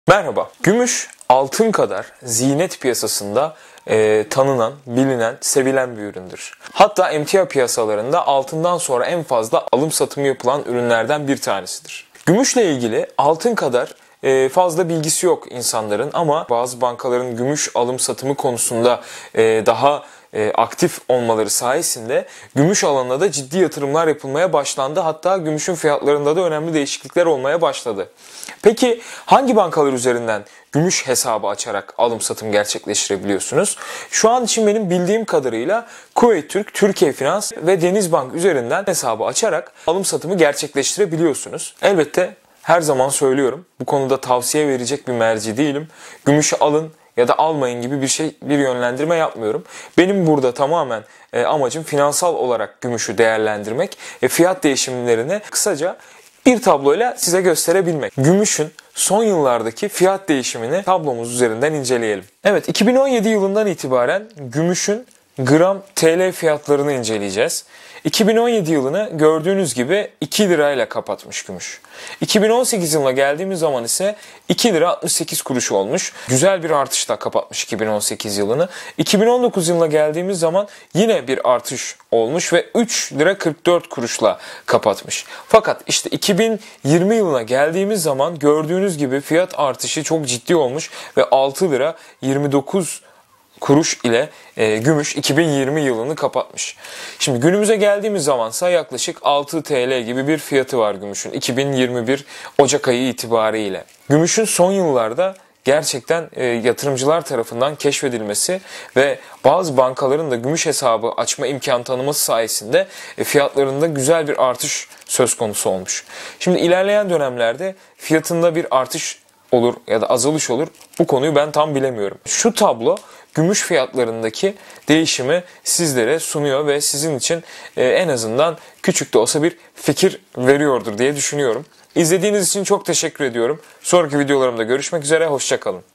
Merhaba. Gümüş altın kadar zinet piyasasında tanınan, bilinen, sevilen bir üründür. Hatta emtia piyasalarında altından sonra en fazla alım satımı yapılan ürünlerden bir tanesidir. Gümüşle ilgili altın kadar fazla bilgisi yok insanların ama bazı bankaların gümüş alım satımı konusunda daha aktif olmaları sayesinde gümüş alanına da ciddi yatırımlar yapılmaya başlandı. Hatta gümüşün fiyatlarında da önemli değişiklikler olmaya başladı. Peki hangi bankalar üzerinden gümüş hesabı açarak alım satım gerçekleştirebiliyorsunuz? Şu an için benim bildiğim kadarıyla Kuveyt Türk, Türkiye Finans ve Denizbank üzerinden hesabı açarak alım satımı gerçekleştirebiliyorsunuz. Elbette her zaman söylüyorum, bu konuda tavsiye verecek bir merci değilim. Gümüşü alın ya da almayın gibi bir yönlendirme yapmıyorum. Benim burada tamamen amacım finansal olarak gümüşü değerlendirmek ve fiyat değişimlerini kısaca bir tabloyla size gösterebilmek. Gümüşün son yıllardaki fiyat değişimini tablomuz üzerinden inceleyelim. Evet, 2017 yılından itibaren gümüşün gram TL fiyatlarını inceleyeceğiz. 2017 yılını gördüğünüz gibi 2 lirayla kapatmış gümüş. 2018 yılına geldiğimiz zaman ise 2 lira 68 kuruş olmuş. Güzel bir artışla kapatmış 2018 yılını. 2019 yılına geldiğimiz zaman yine bir artış olmuş ve 3 lira 44 kuruşla kapatmış. Fakat işte 2020 yılına geldiğimiz zaman gördüğünüz gibi fiyat artışı çok ciddi olmuş ve 6 lira 29 kuruş ile gümüş 2020 yılını kapatmış. Şimdi günümüze geldiğimiz zamansa yaklaşık 6 TL gibi bir fiyatı var gümüşün 2021 Ocak ayı itibariyle. Gümüşün son yıllarda gerçekten yatırımcılar tarafından keşfedilmesi ve bazı bankaların da gümüş hesabı açma imkanı tanıması sayesinde fiyatlarında güzel bir artış söz konusu olmuş. Şimdi ilerleyen dönemlerde fiyatında bir artış olur ya da azalış olur. Bu konuyu ben tam bilemiyorum. Şu tablo gümüş fiyatlarındaki değişimi sizlere sunuyor ve sizin için en azından küçük de olsa bir fikir veriyordur diye düşünüyorum. İzlediğiniz için çok teşekkür ediyorum. Sonraki videolarımda görüşmek üzere, hoşça kalın.